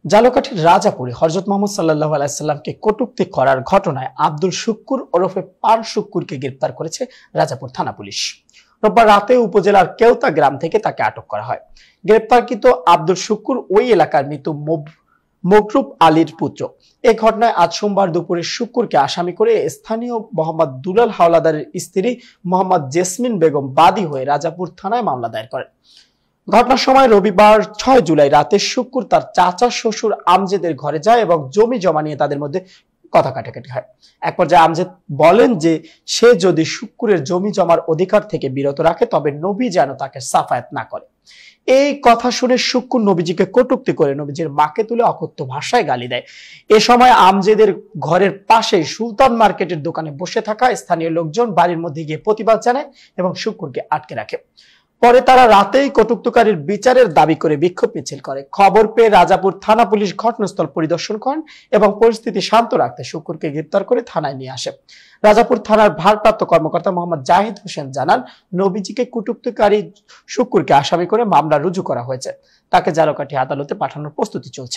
জালকাঠির রাজাপুরে হযরত মুহাম্মদ সাল্লাল্লাহু আলাইহি সাল্লামকে কটূক্তি করার ঘটনায় আব্দুল শুক্কুর ওরফে পান শুক্কুরকে গ্রেফতার করেছে রাজাপুর থানা পুলিশ। রোববার রাতে উপজেলার কেওতা গ্রাম থেকে তাকে আটক করা হয়। গ্রেফতারকৃত আব্দুল শুক্কুর ওই এলাকার মৃত মকরুব আলীর পুত্র। এই ঘটনায় আজ সোমবার দুপুরে শুক্কুরকে আসামি করে স্থানীয় মোহাম্মদ দুলাল হাওলাদারের স্ত্রী মোহাম্মদ জেসমিন বেগম বাদী হয়ে রাজাপুর থানায় মামলা দায়ের করেন। ঘটনার সময় রবিবার ৬ জুলাই রাতে শুক্কুর তার চাচা শ্বশুর আমজেদের ঘরে যায় এবং জমি জমা নিয়ে তাদের মধ্যে কথা কাটাকাটি হয়। এক পর্যায়ে আমজেদ বলেন যে সে যদি শুক্কুরের জমি জমার অধিকার থেকে বিরত রাখে তবে নবী যেন তাকে সাফায়াত না করে। এই কথা শুনে শুক্কুর নবীজিকে কটূক্তি করে নবীজির মাকে তুলে অকথ্য ভাষায় গালি দেয়। এ সময় আমজেদের ঘরের পাশে সুলতান মার্কেটের দোকানে বসে থাকা স্থানীয় লোকজন বাড়ির মধ্যে গিয়ে প্রতিবাদ জানায় এবং শুক্কুরকে আটকে রাখে। পরে তারা রাতেই কটূক্তকারীর বিচারের দাবি করে বিক্ষোভ মিছিল করে। খবর পেয়ে রাজাপুর থানা পুলিশ ঘটনাস্থল পরিদর্শন করেন এবং পরিস্থিতি শান্ত রাখতে শুক্কুরকে গ্রেফতার করে থানায় নিয়ে আসে। রাজাপুর থানার ভারপ্রাপ্ত কর্মকর্তা মোহাম্মদ জাহিদ হোসেন জানান, নবীজিকে কটূক্তিকারী শুক্কুরকে আসামি করে মামলা রুজু করা হয়েছে। তাকে জালকাঠি আদালতে পাঠানোর প্রস্তুতি চলছে।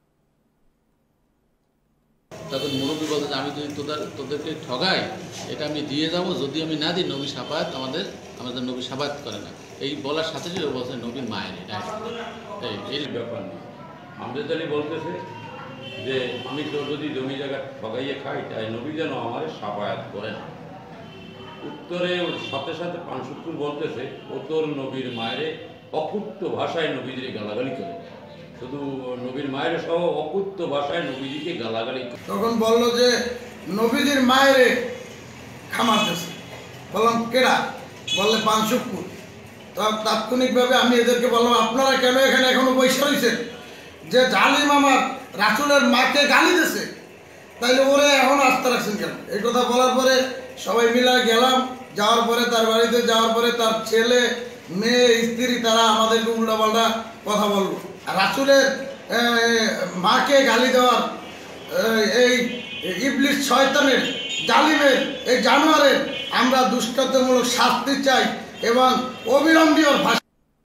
তখন মুরব্বী বলতে আমি যদি তোদেরকে ঠগাই এটা আমি দিয়ে যাবো, যদি আমি না দিই নবী সাফায়াত আমাদের নবী সাফায়াত করে না। এই বলার সাথে সাথে বলছে নবীর মায়ের এই ব্যাপার নেই। আমজেদ আলী বলতেছে যে আমি তো যদি জমি জায়গা ঠগাইয়ে খাই তাই নবী যেন আমার সাফায়াত করেন। উত্তরে ওর সাথে সাথে পান শুক্কুর বলতেছে ও তোর নবীর মায়েরে অকুত্ত ভাষায় নবীজিকে গালাগালি করে, শুধু নবীর মায়ের সহ অকুত্ত ভাষায় নবীজিকে গালাগালি করে। তখন বললো যে নবীজির মায়েরে খামাতেছে। বললাম কেডা? বললে পান শুক্কুর। তাৎক্ষণিকভাবে আমি এদেরকে বললাম আপনারা কেন এখানে এখনো বসে রয়েছেন? যে জালিম আমার রাসূলের মাকে গালি দিয়েছে, তাইলে ওরে এখন আস্থা রাখছেন কেন? এই কথা বলার পরে সবাই মিলে গেলাম। যাওয়ার পরে তার বাড়িতে যাওয়ার পরে তার ছেলে মেয়ে স্ত্রী তারা আমাদেরকে উল্টাপাল্টা কথা বললো। রাসূলের মাকে গালি দেওয়ার এই ইবলিস শয়তানের জালিমের এই জানোয়ারের আমরা দৃষ্টান্তমূলক শাস্তি চাই এবং অবিলম্বে ওর